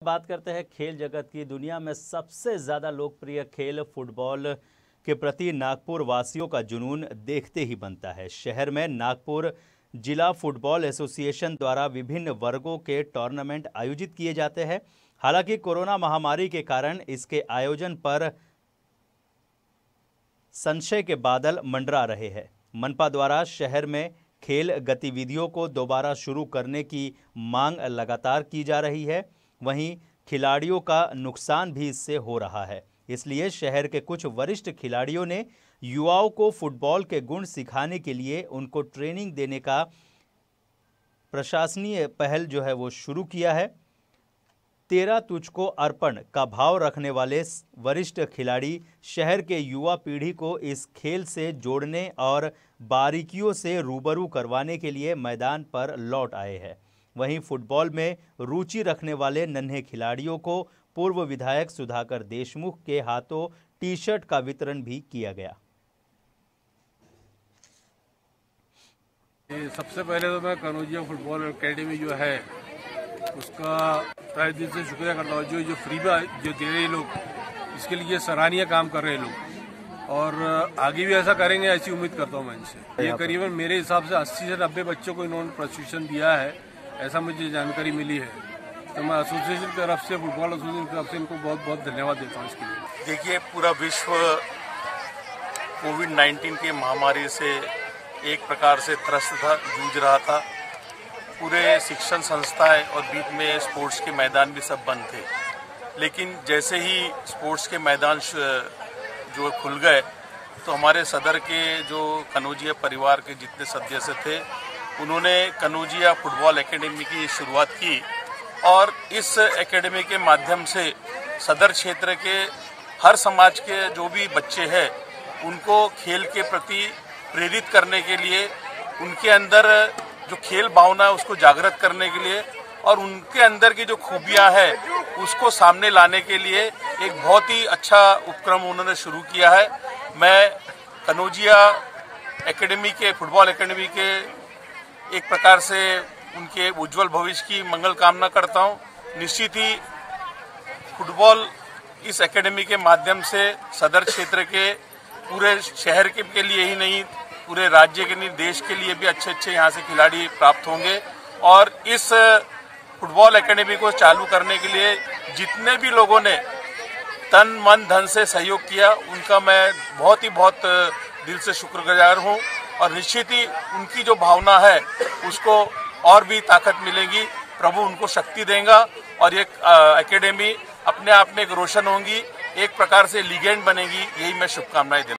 बात करते हैं खेल जगत की। दुनिया में सबसे ज़्यादा लोकप्रिय खेल फुटबॉल के प्रति नागपुर वासियों का जुनून देखते ही बनता है। शहर में नागपुर जिला फुटबॉल एसोसिएशन द्वारा विभिन्न वर्गों के टूर्नामेंट आयोजित किए जाते हैं। हालांकि कोरोना महामारी के कारण इसके आयोजन पर संशय के बादल मंडरा रहे हैं। मनपा द्वारा शहर में खेल गतिविधियों को दोबारा शुरू करने की मांग लगातार की जा रही है। वहीं खिलाड़ियों का नुकसान भी इससे हो रहा है। इसलिए शहर के कुछ वरिष्ठ खिलाड़ियों ने युवाओं को फुटबॉल के गुण सिखाने के लिए उनको ट्रेनिंग देने का प्रशासनीय पहल वो शुरू किया है। तेरा तुझको अर्पण का भाव रखने वाले वरिष्ठ खिलाड़ी शहर के युवा पीढ़ी को इस खेल से जोड़ने और बारीकियों से रूबरू करवाने के लिए मैदान पर लौट आए हैं। वहीं फुटबॉल में रुचि रखने वाले नन्हे खिलाड़ियों को पूर्व विधायक सुधाकर देशमुख के हाथों टी शर्ट का वितरण भी किया गया। सबसे पहले तो मैं कनौजिया फुटबॉल एकेडमी जो है उसका तहे दिल से शुक्रिया करता हूँ। जो फ्री में जो दे रहे लोग, इसके लिए सराहनीय काम कर रहे लोग और आगे भी ऐसा करेंगे, ऐसी उम्मीद करता हूँ मैं इनसे। ये करीबन मेरे हिसाब से 80 से 90 बच्चों को इन्होंने प्रशिक्षण दिया है, ऐसा मुझे जानकारी मिली है। तो मैं एसोसिएशन की तरफ से, फुटबॉल एसोसिएशन की तरफ से इनको बहुत बहुत धन्यवाद देता हूँ इसके लिए। देखिए, पूरा विश्व कोविड-19 की महामारी से एक प्रकार से त्रस्त था, जूझ रहा था। पूरे शिक्षण संस्थाएं और बीच में स्पोर्ट्स के मैदान भी सब बंद थे। लेकिन जैसे ही स्पोर्ट्स के मैदान जो खुल गए तो हमारे सदर के जो कनौजिया परिवार के जितने सदस्य थे उन्होंने कनौजिया फुटबॉल एकेडमी की शुरुआत की और इस एकेडमी के माध्यम से सदर क्षेत्र के हर समाज के जो भी बच्चे हैं उनको खेल के प्रति प्रेरित करने के लिए, उनके अंदर जो खेल भावना है उसको जागृत करने के लिए और उनके अंदर की जो खूबियां हैं उसको सामने लाने के लिए एक बहुत ही अच्छा उपक्रम उन्होंने शुरू किया है। मैं कनौजिया एकेडमी के, फुटबॉल एकेडमी के एक प्रकार से उनके उज्जवल भविष्य की मंगल कामना करता हूं। निश्चित ही फुटबॉल इस एकेडमी के माध्यम से सदर क्षेत्र के पूरे शहर के लिए ही नहीं, पूरे राज्य के लिए, देश के लिए भी अच्छे यहाँ से खिलाड़ी प्राप्त होंगे। और इस फुटबॉल एकेडमी को चालू करने के लिए जितने भी लोगों ने तन मन धन से सहयोग किया उनका मैं बहुत दिल से शुक्रगुजार हूँ। और निश्चित ही उनकी जो भावना है उसको और भी ताकत मिलेगी, प्रभु उनको शक्ति देगा और ये एकेडमी अपने आप में एक रोशन होंगी, एक प्रकार से लीजेंड बनेगी। यही मैं शुभकामनाएं देता हूं।